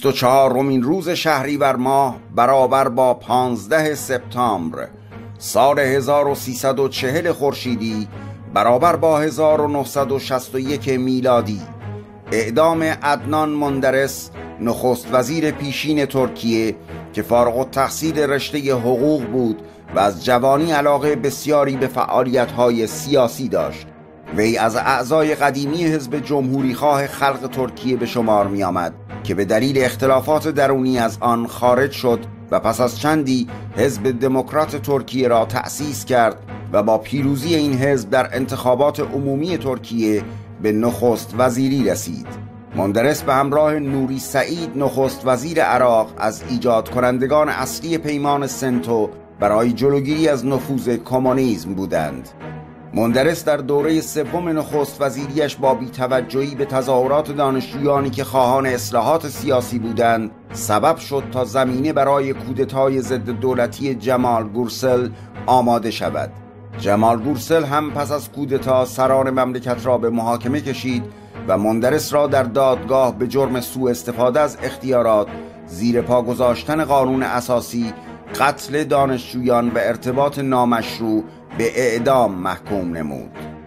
24مین روز شهریور ماه برابر با 15 سپتامبر سال 1340 خورشیدی برابر با 1961 میلادی اعدام عدنان مندرس، نخست وزیر پیشین ترکیه که فارغ التحصیل رشته حقوق بود و از جوانی علاقه بسیاری به فعالیت‌های سیاسی داشت. وی از اعضای قدیمی حزب جمهوریخواه خلق ترکیه به شمار می آمد که به دلیل اختلافات درونی از آن خارج شد و پس از چندی حزب دموکرات ترکیه را تأسیس کرد و با پیروزی این حزب در انتخابات عمومی ترکیه به نخست وزیری رسید. مندرس به همراه نوری سعید نخست وزیر عراق از ایجاد کنندگان اصلی پیمان سنتو برای جلوگیری از نفوذ کمونیسم بودند. مندرس در دوره سوم نخست وزیریش با بی‌توجهی به تظاهرات دانشجویانی که خواهان اصلاحات سیاسی بودند سبب شد تا زمینه برای کودتای ضد دولتی جمال گورسل آماده شود. جمال گورسل هم پس از کودتا سران مملکت را به محاکمه کشید و مندرس را در دادگاه به جرم سوء استفاده از اختیارات، زیر پا گذاشتن قانون اساسی، قتل دانشجویان و ارتباط نامشروع به اعدام محکوم نمود.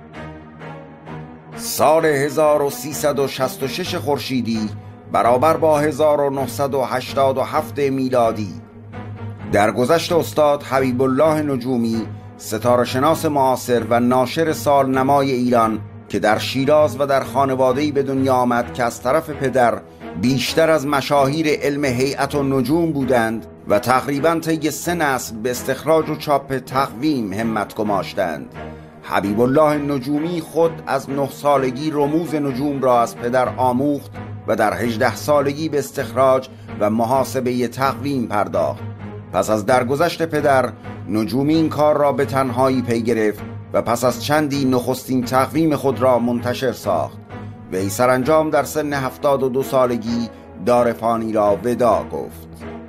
سال 1366 خورشیدی برابر با 1987 میلادی درگذشت استاد حبیب الله نجومی، ستاره شناس معاصر و ناشر سالنمای ایران که در شیراز و در خانواده‌ای به دنیا آمد که از طرف پدر بیشتر از مشاهیر علم هیئت و نجوم بودند و تقریباً طی 3 نسل به استخراج و چاپ تقویم همت گماشتند. حبیب الله نجومی خود از 9 سالگی رموز نجوم را از پدر آموخت و در 18 سالگی به استخراج و محاسبه تقویم پرداخت. پس از درگذشت پدر، نجومی این کار را به تنهایی پی گرفت و پس از چندی نخستین تقویم خود را منتشر ساخت. وی سرانجام در سن 72 سالگی دار فانی را وداع گفت.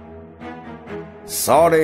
سال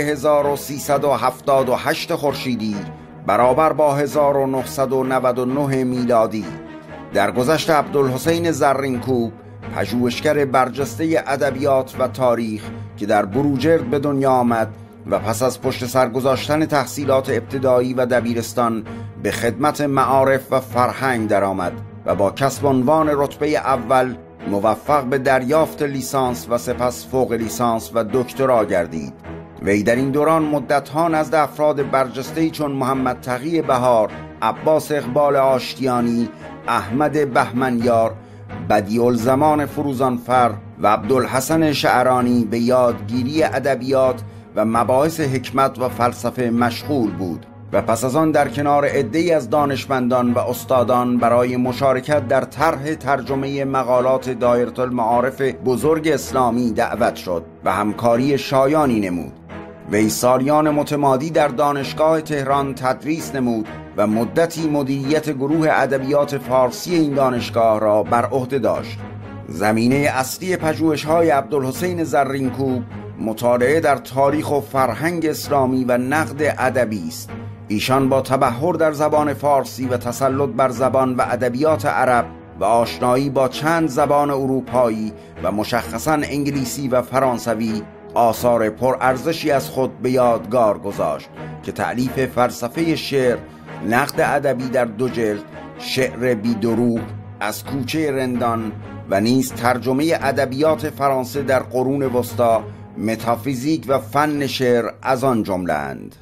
1378 خورشیدی برابر با 1999 میلادی درگذشت عبدالحسین زرینکوب، پژوهشگر برجسته ادبیات و تاریخ که در بروجرد به دنیا آمد و پس از پشت سر گذاشتن تحصیلات ابتدایی و دبیرستان به خدمت معارف و فرهنگ درآمد و با کسب عنوان رتبه اول موفق به دریافت لیسانس و سپس فوق لیسانس و دکترا گردید. وی در این دوران مدت‌ها نزد افراد برجسته‌ای چون محمد تقی بهار، عباس اقبال آشتیانی، احمد بهمنیار، بدیع‌الزمان فروزانفر و عبدالحسن شعرانی به یادگیری ادبیات و مباحث حکمت و فلسفه مشغول بود و پس از آن در کنار عده‌ای از دانشمندان و استادان برای مشارکت در طرح ترجمه مقالات دایره المعارف بزرگ اسلامی دعوت شد و همکاری شایانی نمود. وی سالیان متمادی در دانشگاه تهران تدریس نمود و مدتی مدیریت گروه ادبیات فارسی این دانشگاه را بر عهده داشت. زمینه اصلی پژوهش‌های عبدالحسین زرینکوب مطالعه در تاریخ و فرهنگ اسلامی و نقد ادبی است. ایشان با تبحر در زبان فارسی و تسلط بر زبان و ادبیات عرب و آشنایی با چند زبان اروپایی و مشخصاً انگلیسی و فرانسوی آثار پرارزشی از خود به یادگار گذاشت که تألیف فلسفه شعر، نقد ادبی در 2 جلد، شعر بی دروغ، از کوچه رندان و نیز ترجمه ادبیات فرانسه در قرون وسطی، متافیزیک و فن شعر از آن جمله اند.